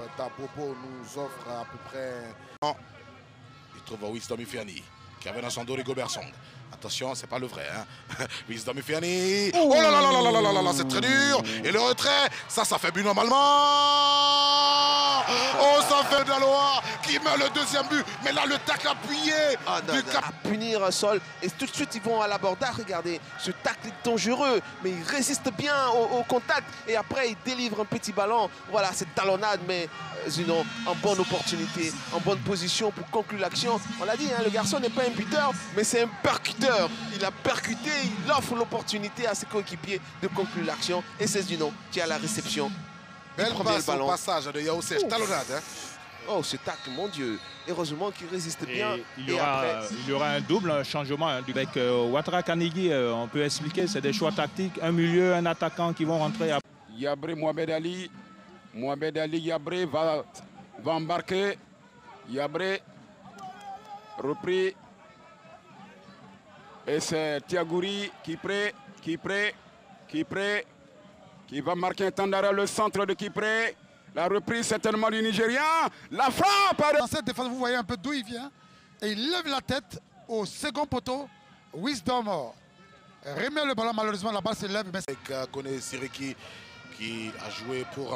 Tapopo nous offre à peu près... Il trouve Wisdom Ifeani, qui avait dans son dos Rigo Bersong. Attention, c'est pas le vrai. Hein. Wisdom Ifeani. Oh là là là là là là là là, c'est très dur. Et le retrait, ça fait but normalement. Oh, ça fait Daloa qui met le deuxième but. Mais là, le tacle appuyé du cap. À punir Sol. Et tout de suite, ils vont à l'abordage. Regardez, ce tacle est dangereux. Mais il résiste bien au contact. Et après, il délivre un petit ballon. Voilà, c'est talonnade. Mais Zino, en bonne opportunité, en bonne position pour conclure l'action. On l'a dit, hein, le garçon n'est pas un buteur, mais c'est un percuteur. Il a percuté, il offre l'opportunité à ses coéquipiers de conclure l'action. Et c'est Zino qui a la réception. Belle passe au passage de Yao Serge, talonnade. Hein. Oh, ce tacle, mon Dieu. Heureusement qu'il résiste bien. Il y aura un double changement avec Ouattara Kanigui. On peut expliquer, c'est des choix tactiques. Un milieu, un attaquant qui vont rentrer. Yabré Mohamed Ali. Mohamed Ali Yabré va embarquer. Yabré repris. Et c'est Tiagouri Kipré qui va marquer un temps d'arrêt, le centre de Kipré. La reprise certainement du Nigérian. La frappe. Dans cette défense, vous voyez un peu d'où il vient. Et il lève la tête au second poteau. Wisdom remet le ballon. Malheureusement, la balle se lève. Mais... Avec Kone Siriki qui a joué pour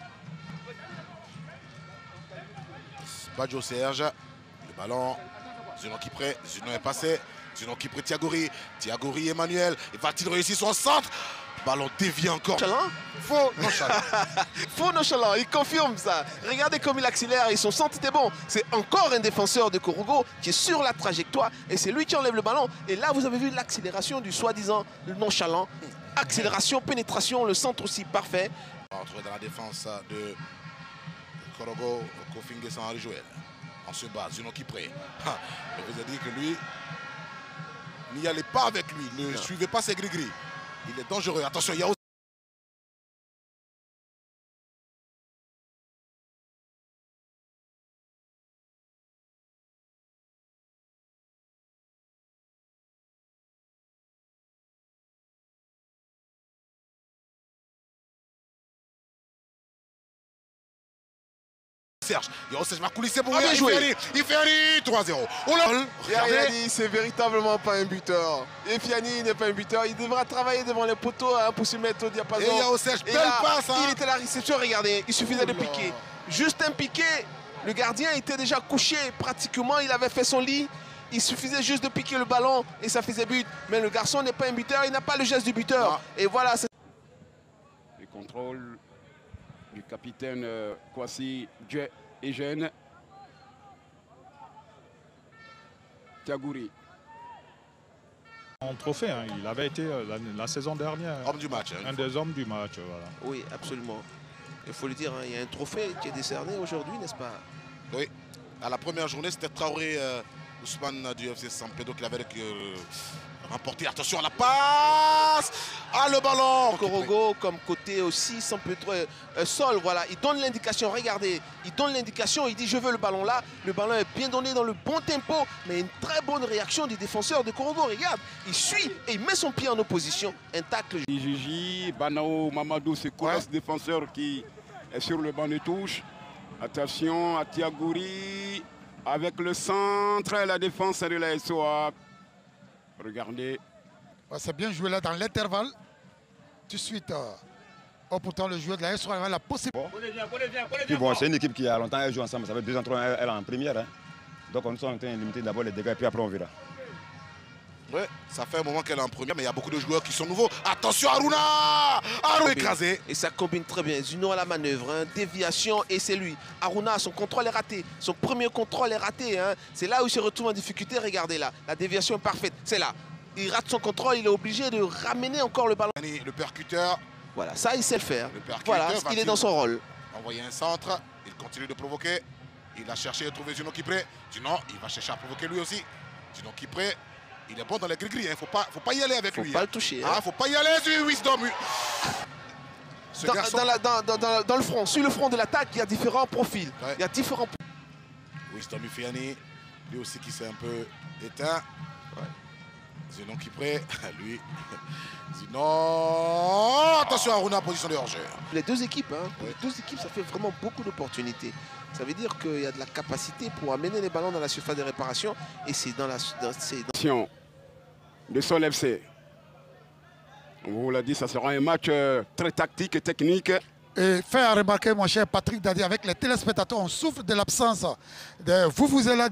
Badjo Serge. Le ballon, Zunon Kipré. Zunon est passé. Zunon Kipré, Tiagouri Emmanuel. Va-t-il réussir son centre? Ballon dévié encore. Faux nonchalant. Faux nonchalant, il confirme ça. Regardez comme il accélère et son centre était bon. C'est encore un défenseur de Korogo qui est sur la trajectoire et c'est lui qui enlève le ballon. Et là, vous avez vu l'accélération du soi-disant nonchalant. Accélération, pénétration, le centre aussi parfait. On va retrouver dans la défense de Korogo, Kofingue sans Henri Joël. En se bas, Zunon Kipré. Je vous ai dit que lui, n'y allez pas avec lui. Ne suivez pas ses gris-gris. Il est dangereux. Attention, il y a aussi... Serge, Serge va coulisser pour bien joué. Ifeani 3-0. Regardez, c'est véritablement pas un buteur. Ifeani n'est pas un buteur. Il devra travailler devant les poteaux hein, pour se mettre au diapason. Et Serge, belle passe. Hein. Il était à la réception, regardez. Il suffisait de piquer. Juste un piqué. Le gardien était déjà couché. Pratiquement, il avait fait son lit. Il suffisait juste de piquer le ballon et ça faisait but. Mais le garçon n'est pas un buteur. Il n'a pas le geste du buteur. Non. Et voilà. Le contrôle du capitaine Kwasi Eugène. Tiagouri. En trophée, hein, il avait été la saison dernière. Homme du match. Hein, un des hommes du match. Voilà. Oui, absolument. Il faut le dire, hein, il y a un trophée qui est décerné aujourd'hui, n'est-ce pas? Oui. À la première journée, c'était Traoré Ousmane du FC San Pedro qui l'avait remporté. Attention à la passe. Ah, le ballon. Korogo comme côté aussi, San Pedro Sol, voilà. Il donne l'indication, regardez. Il donne l'indication, il dit je veux le ballon là. Le ballon est bien donné dans le bon tempo. Mais une très bonne réaction du défenseur de Korogo. Regarde, il suit et il met son pied en opposition. Un tacle. Gigi, Banao, Mamadou, c'est quoi ce défenseur qui est sur le banc de touche. Attention à Tiagouri. Avec le centre et la défense de la SOA. Regardez. Ouais, c'est bien joué là dans l'intervalle. Tout de suite, pourtant le joueur de la SOA avait la possibilité. Bon, c'est une équipe qui a longtemps joué ensemble. Ça fait 2 ans, 3 ans, elle est en première. Hein. Donc on est en train de limiter d'abord les dégâts, puis après on verra. Oui, ça fait un moment qu'elle est en première, mais il y a beaucoup de joueurs qui sont nouveaux. Attention Aruna! Aruna écrasé. Et ça combine très bien. Zuno à la manœuvre, hein. Déviation et c'est lui. Aruna, son contrôle est raté. Son premier contrôle est raté. Hein. C'est là où il se retrouve en difficulté. Regardez là, la déviation est parfaite. C'est là. Il rate son contrôle, il est obligé de ramener encore le ballon. Le percuteur. Voilà, ça il sait le faire. Voilà, il est dans son rôle. Envoyer un centre, il continue de provoquer. Il a cherché à trouver Zunon Kipré. Zunon, il va chercher à provoquer lui aussi. Zunon Kipré. Il est bon dans les gris-gris, il ne faut pas y aller avec lui. Il ne faut pas le toucher. Il ne faut pas y aller sur Wisdom. Dans le front, sur le front de l'attaque, il y a différents profils. Ouais. Il y a différents... Wisdom Ifeani, lui aussi qui s'est un peu éteint. Ouais. Zinon qui prêt, lui. Zinon, attention Aruna, position de hors-jeu. Les deux équipes, hein, Oui. les deux équipes, ça fait vraiment beaucoup d'opportunités. Ça veut dire qu'il y a de la capacité pour amener les ballons dans la surface de réparation. Et c'est dans la... Attention de Sol FC. On vous l'a dit, ça sera un match très tactique et technique. Et fait à remarquer, mon cher Patrick Dadi, avec les téléspectateurs, on souffre de l'absence de Vuvuzela.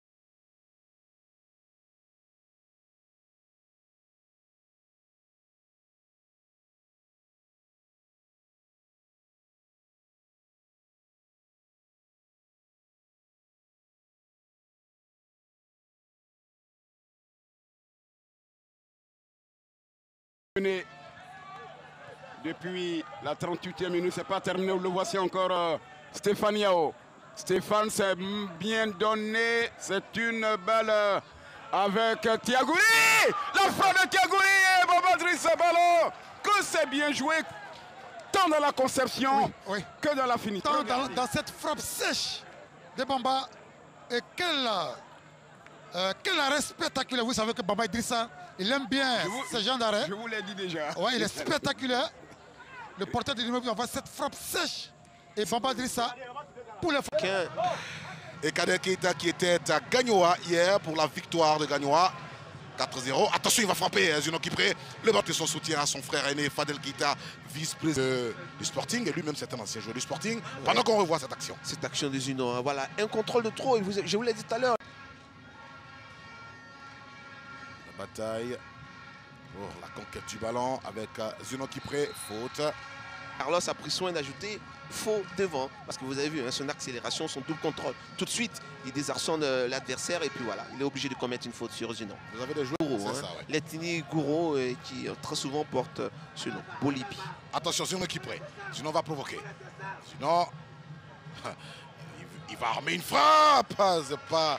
Depuis la 38e minute, c'est pas terminé. Le voici encore Stéphane Yao. Stéphane s'est bien donné. C'est une balle avec Thiagouri. La frappe de Thiagouri et Bobadris ballon. Que c'est bien joué, tant dans la conception Oui. que dans la finition. Dans cette frappe sèche de Bamba, et quel arrêt spectaculaire. Vous savez que Bamba Idrissa, il aime bien ce genre d'arrêt. Je vous l'ai dit déjà. Ouais, il est spectaculaire. Le porteur de l'immeuble envoie cette frappe sèche. Et Bamba Idrissa, pour les Et Kader Keita qui était à Gagnoa hier pour la victoire de Gagnoa. 4-0. Attention, il va frapper, Zinon qui prêt. Le ballon de son soutien à son frère aîné Fadel Keita, vice-président du Sporting. Et lui-même, c'est un ancien joueur du Sporting. Pendant qu'on revoit cette action. Cette action de Zinon, hein, voilà, un contrôle de trop. Je vous l'ai dit tout à l'heure. La bataille pour la conquête du ballon avec Zinon qui prêt. Faute. Carlos a pris soin d'ajouter faux devant. Parce que vous avez vu, hein, son accélération, son double contrôle. Tout de suite, il désarçonne l'adversaire et puis voilà, il est obligé de commettre une faute sur Zinon. Vous avez des joueurs. Gouro, C'est hein, ça, ouais. Letini Gouro qui très souvent porte ce nom, Bolipi. Attention, Zinon qui prêt. Zinon va provoquer. Zinon, il va armer une frappe. C'est pas...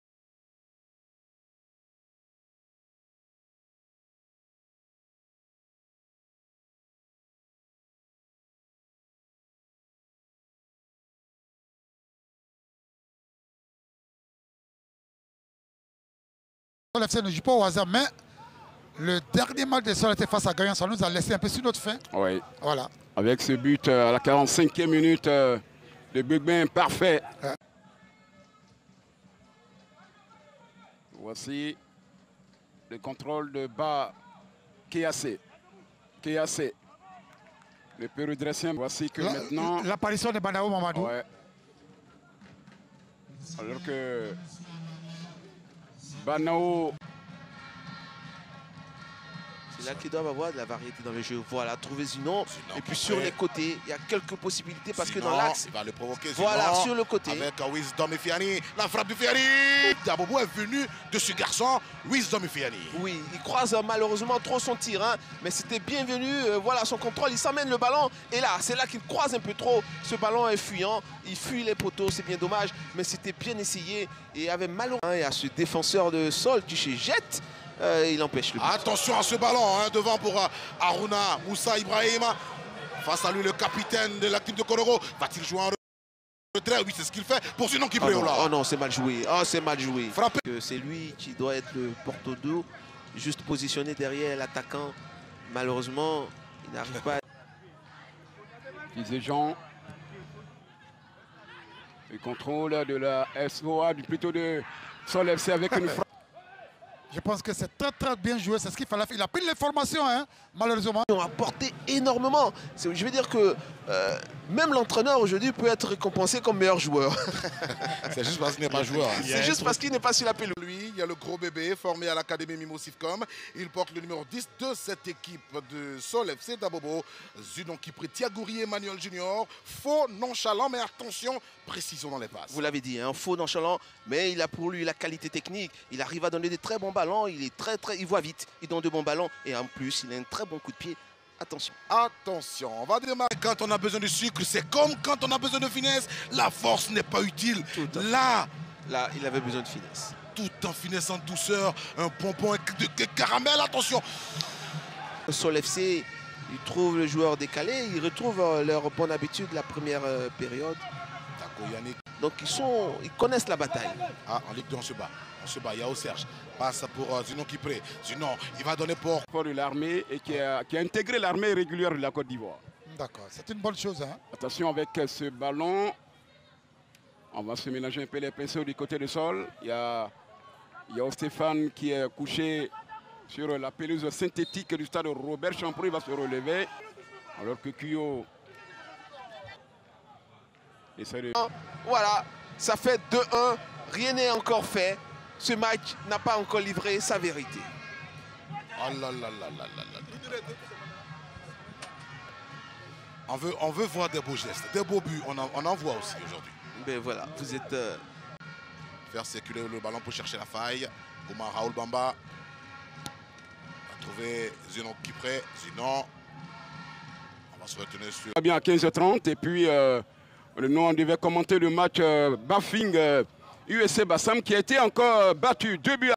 Sol FC ne joue pas au hasard, mais le dernier match de Sol était face à Gagnon, ça nous a laissé un peu sur notre fin. Oui. Voilà. Avec ce but à la 45e minute de Bugben parfait. Ouais. Voici le contrôle de bas Kéassé. Kéassé. Le peut redresser. Voici que maintenant... L'apparition de Banao Mamadou. Ouais. Alors que Banao... C'est là qu'ils doivent avoir de la variété dans le jeu. Voilà, trouver Zinon. Et puis sur les côtés, il y a quelques possibilités parce que dans l'axe, il va le provoquer. voilà, Zinon, sur le côté. avec Wisdom et Fiani. La frappe de Fiani. Dabobo est venu de ce garçon, Wisdom et Fiani. Oui, il croise malheureusement trop son tir, hein, mais c'était bienvenu. Voilà son contrôle, il s'emmène le ballon. Et là, c'est là qu'il croise un peu trop. Ce ballon est fuyant, il fuit les poteaux, c'est bien dommage. Mais c'était bien essayé. Et avec malheureusement, il y a ce défenseur de sol qui se jette. Il empêche le but. Attention à ce ballon, hein, devant pour Aruna Moussa Ibrahim. Face à lui, le capitaine de l'équipe de Korogo. Va-t-il jouer en retrait? Oui, c'est ce qu'il fait pour Zinon qui Oh brille non, là. oh non, c'est mal joué. Oh, c'est mal joué. Frappé. C'est lui qui doit être le porte-dos, juste positionné derrière l'attaquant. Malheureusement, il n'arrive pas à... Disait Jean. Le contrôle de la SOA, plutôt de Sol FC avec une frappe. Je pense que c'est très bien joué, c'est ce qu'il fallait faire. Il a pris l'information, hein, malheureusement. Ils ont apporté énormément. Je veux dire que même l'entraîneur aujourd'hui peut être récompensé comme meilleur joueur. C'est juste parce qu'il n'est pas joueur. Hein. C'est juste parce qu'il n'est pas sur la pelouse. Lui, il y a le gros bébé formé à l'Académie Mimo Sifcom. Il porte le numéro 10 de cette équipe de Sol FC d'Abobo. Zinon qui prie Thiagouri Emmanuel Junior. Faux, nonchalant, mais attention, précision dans les passes. Vous l'avez dit, un faux nonchalant, mais il a pour lui la qualité technique. Il arrive à donner des très bons ballons. Il est il voit vite. Il donne de bons ballons. Et en plus, il a un très bon coup de pied. Attention. Attention, on va démarrer. Quand on a besoin de sucre, c'est comme quand on a besoin de finesse. La force n'est pas utile. Là, il avait besoin de finesse. Tout en finesse, en douceur, un pompon de caramel, attention. Sol FC, ils trouvent le joueur décalé. Ils retrouvent leur bonne habitude la première période. Yannick. Donc ils connaissent la bataille. Ah, en Ligue 2, on se bat. On se bat. Yao Serge passe pour Zinon Kipré. Zinon, il va donner pour De l'armée et qui a intégré l'armée régulière de la Côte d'Ivoire. D'accord, c'est une bonne chose. Hein? Attention avec ce ballon. On va se mélanger un peu les pinceaux du côté du sol. Il y a Stéphane qui est couché sur la pelouse synthétique du stade Robert Champrou. Il va se relever. Alors que Kuyo essaie de... Voilà, ça fait 2-1. Rien n'est encore fait. Ce match n'a pas encore livré sa vérité. Oh là là là là là là. On veut voir des beaux gestes, des beaux buts. On en voit aussi aujourd'hui. Mais voilà, vous êtes... Faire circuler le ballon pour chercher la faille. Omar Raoul Bamba va trouver Zinon Kipré. Zinon. On va se retenir sur... Bien à 15h30 et puis nous on devait commenter le match Bafing USC Bassam qui a été encore battu 2 buts.